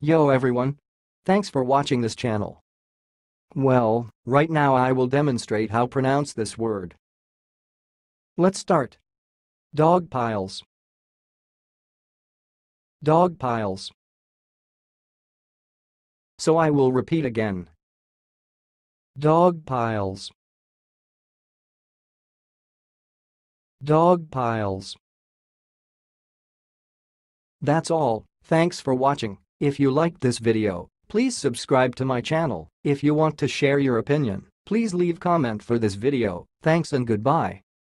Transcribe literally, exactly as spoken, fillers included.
Yo everyone! Thanks for watching this channel. Well, right now I will demonstrate how to pronounce this word. Let's start. Dogpiles. Dogpiles. So I will repeat again. Dogpiles. Dogpiles. That's all. Thanks for watching. If you liked this video, please subscribe to my channel. If you want to share your opinion, please leave comment for this video. Thanks and goodbye.